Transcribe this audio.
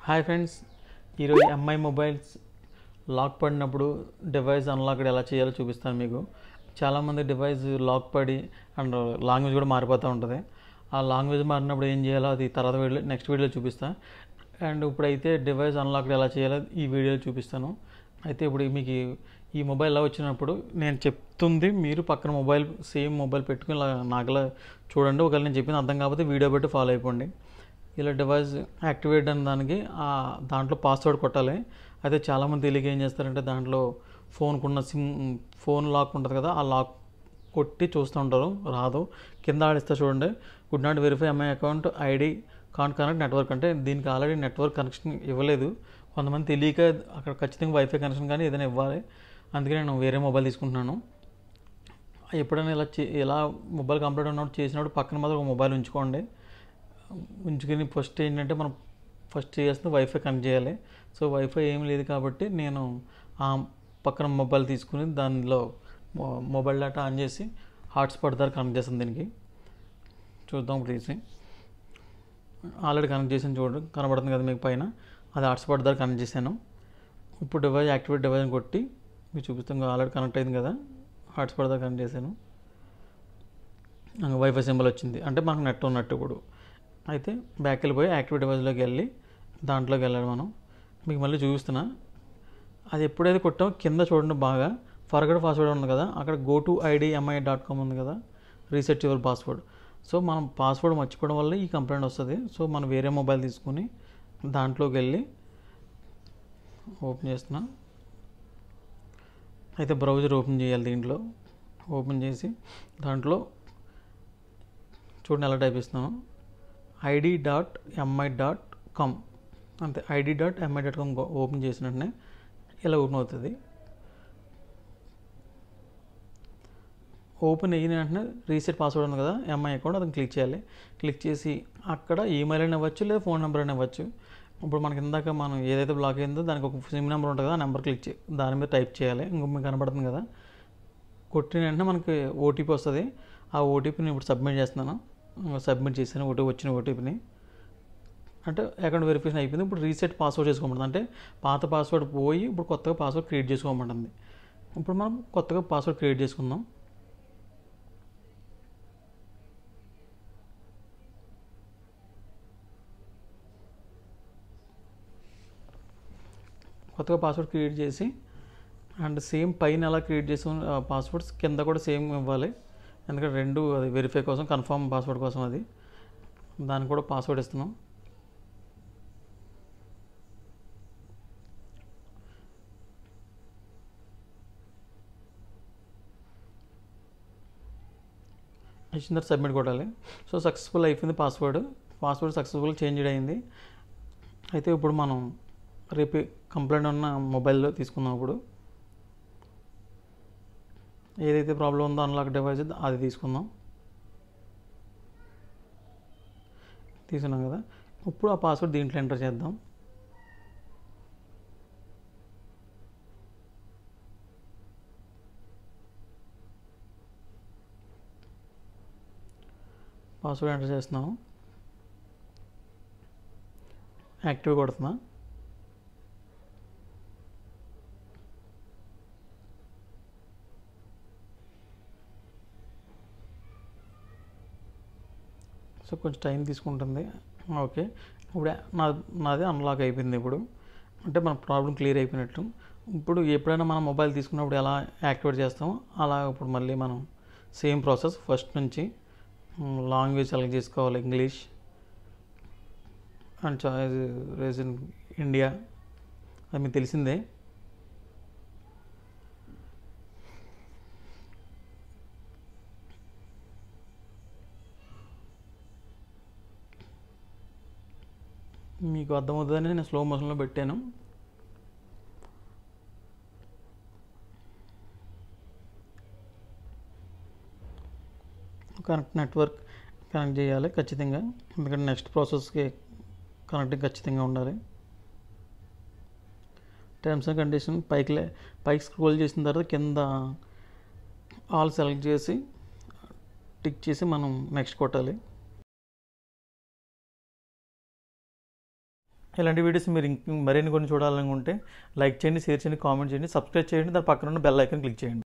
Hi friends, ఈరోజు MI mobiles lock పడినప్పుడు device unlock ఎలా చేయాలో చూపిస్తాను మీకు. చాలామంది డివైస్ లాక్ పడి అండ్ లాంగ్వేజ్ కూడా మారిపోతూ ఉంటుంది. ఆ లాంగ్వేజ్ మారినప్పుడు ఏం చేయాలో అది తర్వాత నెక్స్ట్ వీడియోలో చూపిస్తాను. అండ్ ఇప్పుడైతే డివైస్ అన్లాక్ ఎలా చేయాలో ఈ వీడియోలో చూపిస్తాను. అయితే ఇప్పుడు మీకు ఈ మొబైల్ ఎలా వచ్చినప్పుడు నేను చెప్తుంది మీరు పక్కన సేమ్ మొబైల్ పెట్టుకుని ఇలా నాకులా చూడండి. ఒకవేళ నేను చెప్పింది అర్థం కాకపోతే వీడియో పెట్టి ఫాలో అయిపోండి. ఇలా డివైస్ యాక్టివేట్ అయిన దానికి దాంట్లో పాస్వర్డ్ కొట్టాలి. అయితే చాలామంది తెలియక ఏం చేస్తారంటే దాంట్లో ఫోన్కున్న ఫోన్ లాక్ ఉంటుంది కదా, ఆ లాక్ కొట్టి చూస్తూ ఉంటారు, రాదు. కింద ఆడిస్తే చూడండి, could not verify MI account ID can't connect network, అంటే దీనికి ఆల్రెడీ నెట్వర్క్ కనెక్షన్ ఇవ్వలేదు. కొంతమంది తెలియక అక్కడ ఖచ్చితంగా వైఫై కనెక్షన్ కానీ ఏదైనా ఇవ్వాలి. అందుకే నేను వేరే మొబైల్ తీసుకుంటున్నాను. ఎప్పుడైనా ఇలా మొబైల్ కంప్లీట్ ఉన్నప్పుడు చేసినప్పుడు పక్కన మాత్రం ఒక మొబైల్ ఉంచుకొని ఫస్ట్ ఏంటంటే మనం ఫస్ట్ చేస్తే వైఫై కనెక్ట్ చేయాలి. సో వైఫై ఏం లేదు కాబట్టి నేను ఆ పక్కన మొబైల్ తీసుకుని దానిలో మొబైల్ డేటా ఆన్ చేసి హాట్స్పాట్ ద్వారా కనెక్ట్ చేస్తాను. దీనికి చూద్దాం. ఇప్పుడు తీసి ఆల్రెడీ కనెక్ట్ చేసాను, చూడండి కనబడుతుంది కదా మీకు పైన, అది హాట్స్పాట్ ద్వారా కనెక్ట్ చేశాను. ఇప్పుడు డివైస్ యాక్టివేట్ డివైస్ కొట్టి మీకు చూపిస్తాం. ఆల్రెడీ కనెక్ట్ అయింది కదా, హాట్స్పాట్ ద్వారా కనెక్ట్ చేశాను. వైఫై సింబల్ వచ్చింది అంటే మనకు నెట్ ఉన్నట్టు. ఇప్పుడు అయితే బ్యాక్ వెళ్ళిపోయి యాక్టివ్ డివైస్లోకి వెళ్ళి దాంట్లోకి వెళ్ళాలి మనం. మీకు మళ్ళీ చూపిస్తున్నా. అది ఎప్పుడైతే కొట్టామో కింద చూడండి బాగా ఫర్గట్ పాస్వర్డ్ ఉంది కదా, అక్కడ gotoidmi.com ఉంది కదా, రీసెట్ యువర్ పాస్వర్డ్. సో మనం పాస్వర్డ్ మర్చిపోవడం వల్ల ఈ కంప్లైంట్ వస్తుంది. సో మనం వేరే మొబైల్ తీసుకుని దాంట్లోకి వెళ్ళి ఓపెన్ చేస్తున్నా. అయితే బ్రౌజర్ ఓపెన్ చేయాలి. దీంట్లో ఓపెన్ చేసి దాంట్లో చూడండి ఎలా టైప్ ఇస్తున్నాను, id.mi.com, అంతే. id.mi.com ఓపెన్ చేసిన వెంటనే ఇలా ఓపెన్ అవుతుంది. ఓపెన్ అయిన వెంటనే రీసెట్ పాస్వర్డ్ ఉంది కదా ఎంఐ అకౌంట్, అది క్లిక్ చేయాలి. క్లిక్ చేసి అక్కడ ఈమెయిల్ అయినా ఇవ్వచ్చు లేదా ఫోన్ నెంబర్ అయినా ఇవ్వచ్చు. ఇప్పుడు మనకి ఇందాక మనం ఏదైతే బ్లాక్ అయిందో దానికి ఒక సిమ్ నెంబర్ ఉంటుంది కదా, ఆ నెంబర్ క్లిక్ దాని మీద టైప్ చేయాలి. ఇంకో మీకు కనబడుతుంది కదా, కొట్టిన వెంటనే మనకి ఓటీపీ వస్తుంది. ఆ ఓటీపీని ఇప్పుడు సబ్మిట్ చేస్తున్నాను. సబ్మిట్ చేశాను వచ్చిన ఓటీపీని. అంటే అకౌంట్ వెరిఫికేషన్ అయిపోయింది. ఇప్పుడు రీసెట్ పాస్వర్డ్ చేసుకోమంటుంది. అంటే పాత పాస్వర్డ్ పోయి ఇప్పుడు కొత్తగా పాస్వర్డ్ క్రియేట్ చేసుకోమంటుంది. ఇప్పుడు మనం కొత్తగా పాస్వర్డ్ క్రియేట్ చేసుకుందాం. కొత్తగా పాస్వర్డ్ క్రియేట్ చేసి అండ్ సేమ్ పైన ఎలా క్రియేట్ చేసిన పాస్వర్డ్స్ కింద కూడా సేమ్ ఇవ్వాలి. ఎందుకంటే రెండు అది వెరిఫై కోసం, కన్ఫర్మ్ పాస్వర్డ్ కోసం, అది దానికి కూడా పాస్వర్డ్ ఇస్తున్నాం. ఇచ్చిన తర్వాత సబ్మిట్ కొట్టాలి. సో సక్సెస్ఫుల్ అయిపోయింది. పాస్వర్డ్ సక్సెస్ఫుల్ చేంజ్ అయింది. అయితే ఇప్పుడు మనం రేపు కంప్లైంట్ ఉన్న మొబైల్లో తీసుకుందాం. ఇప్పుడు ఏదైతే ప్రాబ్లం ఉందో అన్లాక్ డివైస్ అది తీసుకుందాం. తీసుకున్నాం కదా, ఇప్పుడు ఆ పాస్వర్డ్ దీంట్లో ఎంటర్ చేద్దాం. పాస్వర్డ్ ఎంటర్ చేస్తున్నాము. యాక్టివ్ కొడుతున్నా. సో కొంచెం టైం తీసుకుంటుంది. ఓకే, ఇప్పుడు నాది అన్లాక్ అయిపోయింది. ఇప్పుడు అంటే మన ప్రాబ్లం క్లియర్ అయిపోయినట్టు. ఇప్పుడు ఎప్పుడైనా మనం మొబైల్ తీసుకున్నప్పుడు ఎలా యాక్టివేట్ చేస్తామో అలా ఇప్పుడు మళ్ళీ మనం సేమ్ ప్రాసెస్ ఫస్ట్ నుంచి లాంగ్వేజ్ సెలెక్ట్ చేసుకోవాలి. English and choice in India, అది మీకు తెలిసిందే. మీకు అర్థమవుతుందని నేను స్లో మోషన్లో పెట్టాను. నెట్వర్క్ కనెక్ట్ చేయాలి ఖచ్చితంగా, ఎందుకంటే నెక్స్ట్ ప్రాసెస్కి కనెక్టింగ్ ఖచ్చితంగా ఉండాలి. టర్మ్స్ అండ్ కండిషన్ పైకి స్క్రోల్ చేసిన తర్వాత కింద ఆల్ సెలెక్ట్ చేసి టిక్ చేసి మనం నెక్స్ట్ కొట్టాలి. ఇలాంటి వీడియోస్ మీరు మరిన్ని కొన్ని చూడాలనుకుంటే లైక్ చేయండి, షేర్ చేయండి, కామెంట్ చేయండి, సబ్స్క్రైబ్ చేయండి, దాని పక్కన ఉన్న బెల్ ఐకాన్ క్లిక్ చేయండి.